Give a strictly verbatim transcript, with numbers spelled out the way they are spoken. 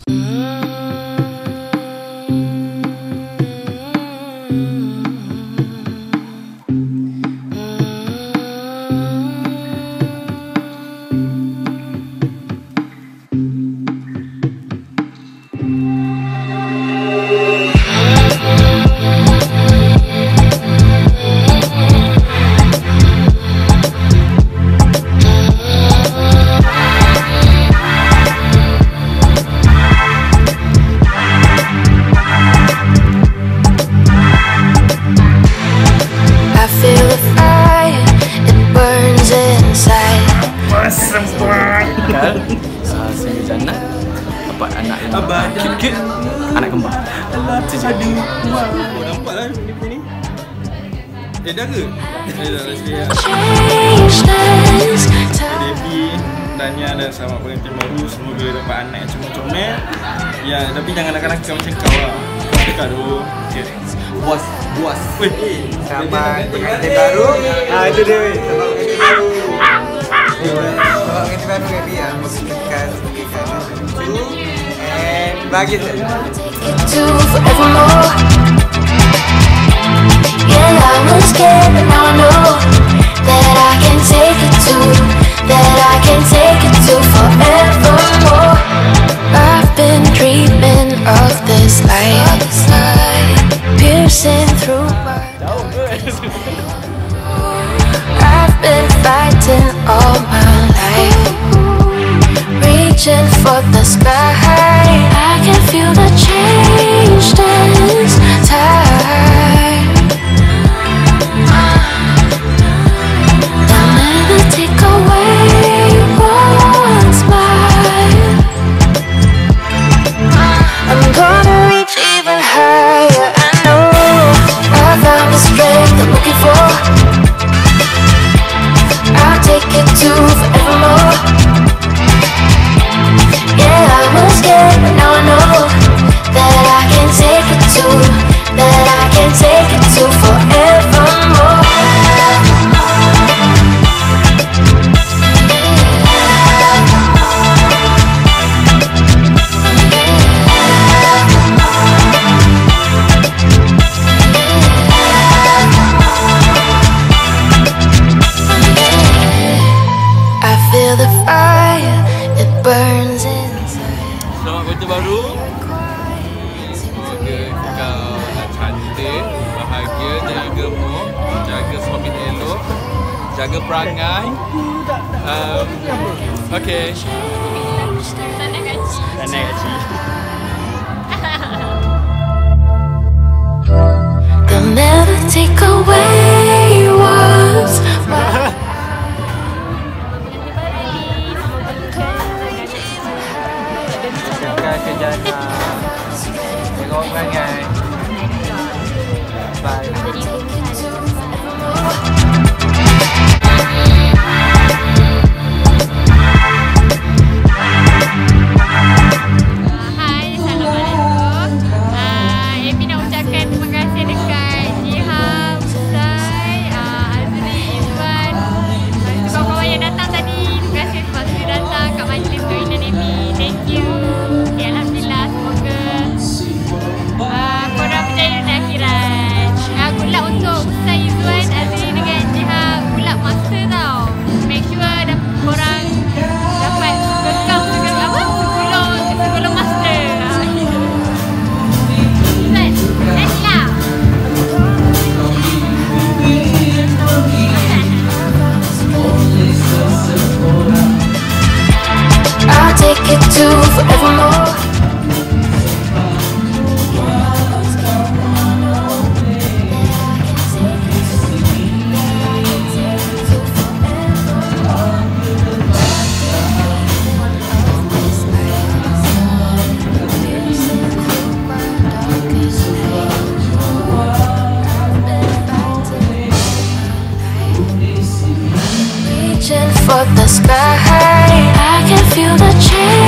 Single jannah dapat anak yang cute-cute, anak kembar. Itu je. Aduh, oh, nampak lah ni ni. Dia dah ke? Dia dah rasa. Devi, Dania dan selamat pengantin baru. Semoga dapat anak yang comel-comel. Ya, tapi jangan nakal-nakal macam kau lah. Kau dekat tu. Buas, buas. Weh, selamat pengantin baru. Ah, itu dia weh. Selamat pengantin baru. Selamat pengantin baru Devi yang menginginkan sebagai kanan lucu and bahagia saja. Yeah, I was scared, but now I know that I can take it to, that I can take it to forevermore. I've been dreaming of this light, piercing through my I've been fighting all my life, reaching for the sky. I can feel the change this time. They'll never take away what's mine. I'm gonna reach even higher. I know I found the strength I'm looking for. I'll take it to forevermore. Yeah, I was scared, but now I know that I can take it to, that I can take it to forevermore. I feel the fire, it burns inside. Selamat pengantin baru. Semoga kau cantik, bahagia, jaga mood, jaga suami elok, jaga perangai. Um, okay. Tanah gaji. Tanah gaji. They'll never take away what's mine. Kerja tengok perangai. Bye. Hai, Assalamualaikum. Ah, Amy nak ucapkan terima kasih dekat Jihan, Musai, Azri, Izwan, dan kawan-kawan yang datang tadi. Terima kasih sebab sudah datang kat majlis kawinan Amy. Thank you. Okay, Alhamdulillah, semoga uh, korang berjaya dunia akhirat. Uh, good luck untuk Musai, Izwan, Azri dengan Jihan. Good luck master tau. Make sure dah, korang dapat kekang dengan apa? Segulung, segulung master. Izwan, Azla. I'll take it to forevermore. Reaching for the sky, I can feel the change.